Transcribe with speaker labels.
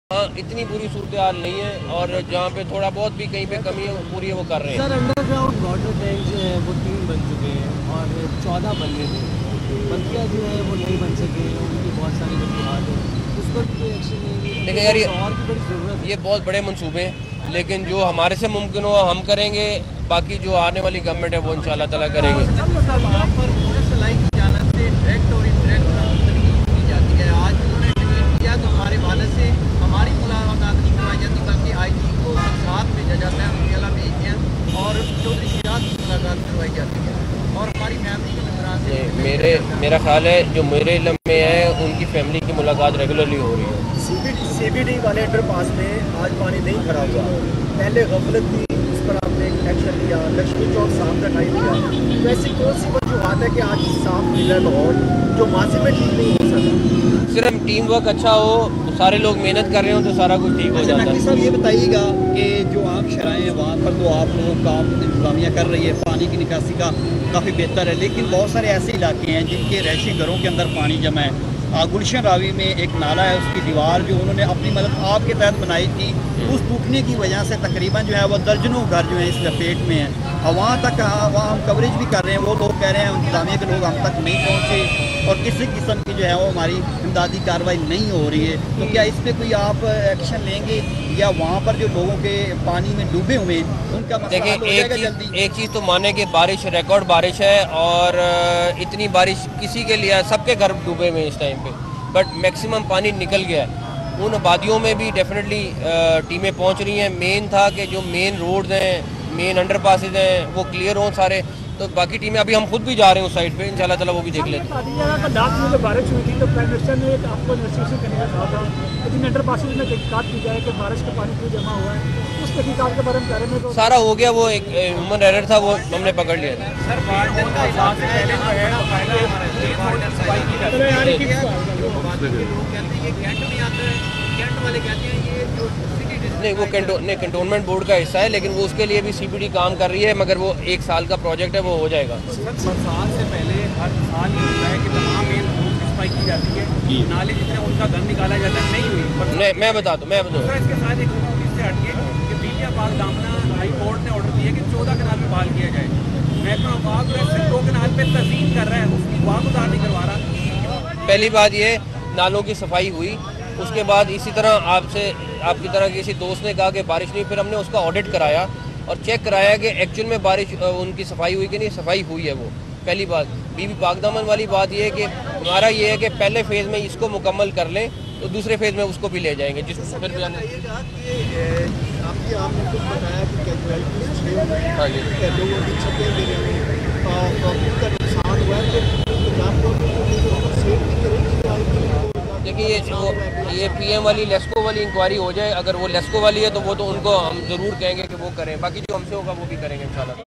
Speaker 1: ہاں اتنی بری صورتحال نہیں ہے، اور جہاں پہ تھوڑا بہت بھی کہیں پہ کمی ہے پوری ہے وہ کر رہے ہیں۔
Speaker 2: Sir underground water tank جو ہے وہ 3 بن چکے ہیں اور 14 بننے تھے، بقیہ جو ہے وہ نہیں بن سکے، ان کی بہت ساری وجوہات ہیں، اس پر بھی کوئی ایکشن نہیں
Speaker 1: لیکن
Speaker 2: ہے،
Speaker 1: یار
Speaker 2: اور بھی بڑی ضرورت ہے۔
Speaker 1: یہ بہت بڑے منصوبے ہیں، لیکن جو ہمارے سے ممکن ہو ہم کریں گے، باقی جو آنے والی گورنمنٹ ہے وہ انشاءاللہ تعالیٰ کریں گے۔
Speaker 3: آپ پر سلائی کی جانب سے ڈائریکٹ اور انڈائریکٹ تنقید کی جاتی ہے۔ آج انہوں نے ٹویٹ کیا تو ہمارے والد سے ہماری ملاقات نہیں کروائی جاتی، بلکہ آئی جی کو ساتھ بھیجا جاتا ہے، مکیلا بھیجتے ہیں اور چودھری شجاعت کی ملاقات کروائی جاتی ہے، اور ہماری فیملی کے ممبران سے
Speaker 1: میرا خیال ہے جو میرے علم میں ہے ان کی فیملی کی ملاقات ریگولرلی ہو رہی ہے۔
Speaker 4: سی بی ڈی والے انڈر پاس میں آج پانی نہیں کھڑا ہوا، پہلے غفلت تھی، اس پر آپ نے ایکشن لیا، لکشمی چوک صاف رکھائی دیا، تو ایسی کون سی وجوہات ہے کہ آج صاف مل رہا ہے ماحول جو ماضی میں ٹھیک نہیں ہو سکتا؟
Speaker 1: صرف ٹیم ورک اچھا ہو، سارے لوگ محنت کر رہے ہوں تو سارا کچھ ٹھیک ہو جاتا
Speaker 3: نقوی
Speaker 1: ہے۔
Speaker 3: صاحب یہ بتائیے گا کہ جو عام شرائیں ہیں وہاں پر تو آپ لوگوں کا انتظامیہ کر رہی ہے، پانی کی نکاسی کا کافی بہتر ہے، لیکن بہت سارے ایسے علاقے ہیں جن کے رہائشی گھروں کے اندر پانی جمع ہے۔ گلشن راوی میں ایک نالہ ہے، اس کی دیوار جو انہوں نے اپنی مدد آپ کے تحت بنائی تھی، اس ٹوٹنے کی وجہ سے تقریباً جو ہے وہ درجنوں گھر جو ہیں اس لپیٹ میں ہیں، اور وہاں تک وہاں ہم کوریج بھی کر رہے ہیں، وہ لوگ کہہ رہے ہیں انتظامیہ کے لوگ ہم تک نہیں پہنچے اور کسی قسم کی جو ہے وہ ہماری امدادی کارروائی نہیں ہو رہی ہے، تو کیا اس پہ کوئی آپ ایکشن لیں گے یا وہاں پر جو لوگوں کے پانی میں ڈوبے ہوئے ہیں ان کا مسئلہ حل ہو جائے گا جلدی؟
Speaker 1: ایک چیز تو مانے کہ بارش ریکارڈ بارش ہے، اور اتنی بارش کسی کے لیے سب کے گھر ڈوبے ہوئے ہیں اس ٹائم پہ، بٹ میکسیمم پانی نکل گیا ہے۔ ان آبادیوں میں بھی ڈیفینیٹلی ٹیمیں پہنچ رہی ہیں۔ مین تھا کہ جو مین روڈز ہیں، مین انڈر پاسز ہیں وہ کلیئر ہوں سارے، تو باقی ٹیمیں ابھی ہم خود بھی جا رہے ہیں اس سائڈ پہ، انشاءاللہ تعالیٰ وہ بھی دیکھ لیتے ہیں۔
Speaker 5: لاسٹ میں جو بارش ہوئی تھی تو پرائم منسٹر نے آپ کو انویسٹیگیشن کرنے کا کہا تھا، لیکن انڈر پاسز میں تحقیقات کی جائے کہ بارش کا پانی کیوں جمع ہوا ہے، اس تحقیقات کے بارے میں بارے میں تو
Speaker 1: سارا ہو گیا، وہ ایک ہیومن ایرر تھا، وہ ہم نے پکڑ لیا تھا۔
Speaker 3: سر بارڈن کا حساب سے پہلے جو ہے بارڈن صفائی کی جاتی ہے، جو آبادی کے لوگ کہتے ہیں یہ کینٹ میں آتا ہے، کینٹ والے کہتے ہیں یہ جو
Speaker 1: نہیں وہ کنٹونمنٹ بورڈ کا حصہ ہے، لیکن وہ اس کے لیے بھی سی پی ڈی کام کر رہی ہے، مگر وہ 1 سال کا پروجیکٹ ہے، وہ ہو جائے گا۔
Speaker 3: برسات سے پہلے ہر سال یہ ہوتا ہے کہ تمام روڈ کی صفائی کی جاتی ہے، نالے جتنے ان کا گند نکالا جاتا ہے، نہیں ہوئی۔
Speaker 1: میں بتا دوں
Speaker 3: اس کے ساتھ ایک چیز سے ہٹ کے کہ بیٹیا پاک دامنا ہائی کورٹ نے آرڈر دیا کہ 14 کنال میں بحال کیا جائے، محکمہ آباد جو ہے صرف 2 کنال پہ تزئین کر رہا ہے، اس کی واہ گزار نہیں کروا رہا۔
Speaker 1: پہلی بات یہ نالوں کی صفائی ہوئی، اس کے بعد اسی طرح آپ کی طرح کسی دوست نے کہا کہ بارش نہیں، پھر ہم نے اس کا آڈٹ کرایا اور چیک کرایا کہ ایکچوئل میں بارش ان کی صفائی ہوئی کہ نہیں، صفائی ہوئی ہے وہ پہلی بات۔ بی بی پاک دامن والی بات یہ ہے کہ ہمارا یہ ہے کہ پہلے فیز میں اس کو مکمل کر لیں تو دوسرے فیز میں اس کو بھی لے جائیں گے، جس
Speaker 4: آپ کی آپ نے کچھ بتایا کہ کیجویلٹیز 6 ہوئے،
Speaker 1: ہاں جی
Speaker 4: لوگوں کی چھتیں گرے ہوئے، پراپرٹی کا نقصان ہوا ہے، تو پنجاب گورنمنٹ سیفٹی کرے گی؟
Speaker 1: دیکھیے یہ پی ایم والی لیسکو والی انکوائری ہو جائے، اگر وہ لیسکو والی ہے تو وہ تو ان کو ہم ضرور کہیں گے کہ وہ کریں، باقی جو ہم سے ہوگا وہ بھی کریں گے انشاءاللہ۔